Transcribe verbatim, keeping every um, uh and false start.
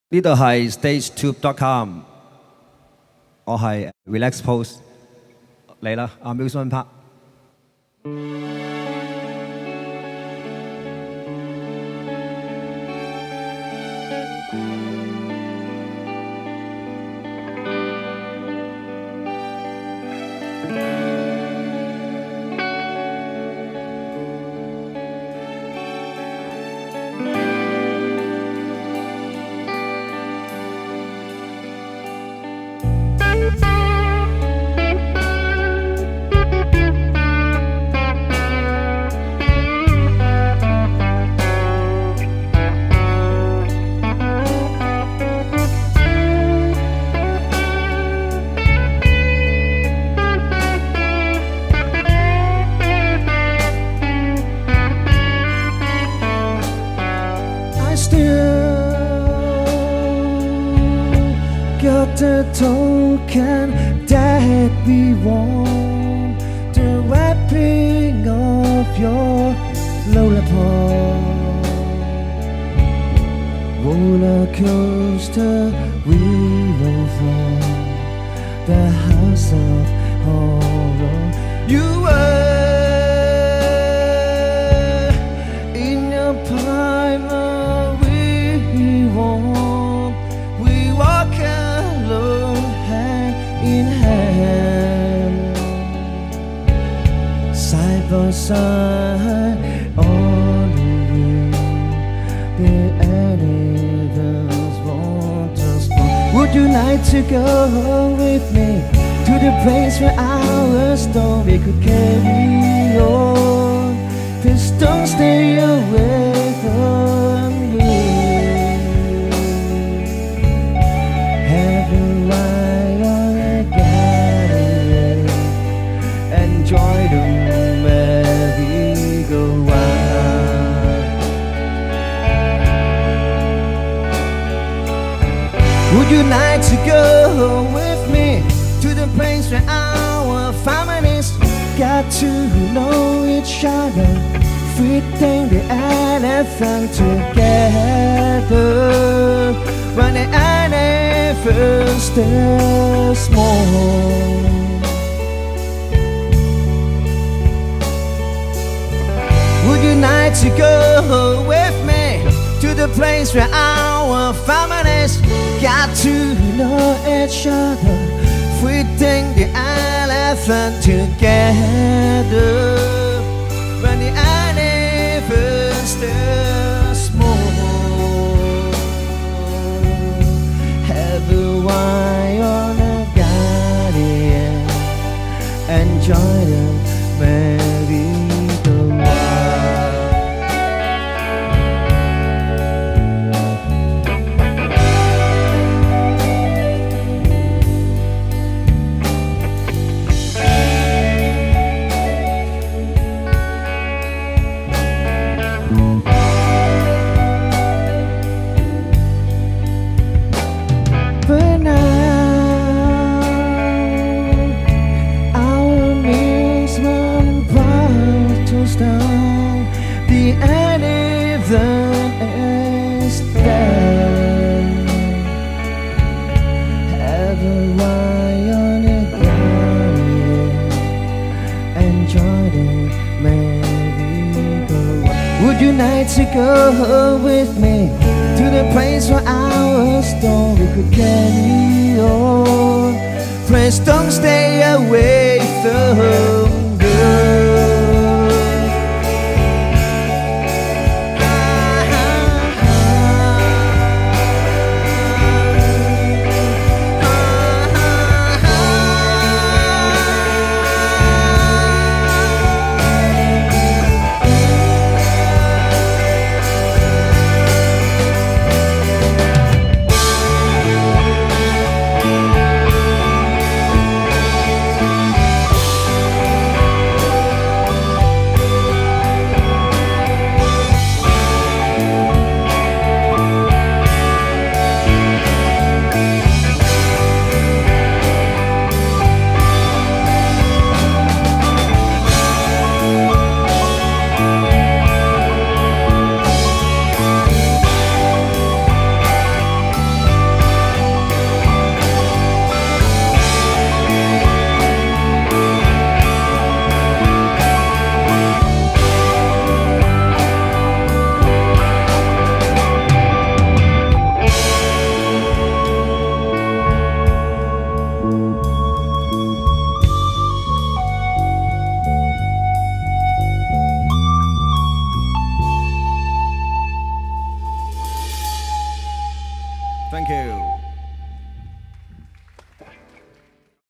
呢度係 StageTube dot com， 我係 Relaxpose 嚟啦 ，Amusement part。 Got the token that we want, the wrapping of your lullaby. Roller coaster, we roll from the house of horror. You were in your prime, we want, we walk alone hand in hand, side by side on the way. The animals want to spawn. Would you like to go with me to the place where our story could carry on? Please don't stay away from me. Enjoy the merry-go-round. Would you like to go with me to the place where our families got to know each other, feeding the elephant together when the elephant still small? Would you like to go with me to the place where our families got to know each other, feeding the elephant together when the elephant's still small? Have a wine on a guardian, enjoy the merry-go-round. But now our amusement bottles down, the elephant is dead. Have a wine on a guardian, enjoy the merry-go-round. Would you like to go with me to the place where our story could carry on? Please don't stay away from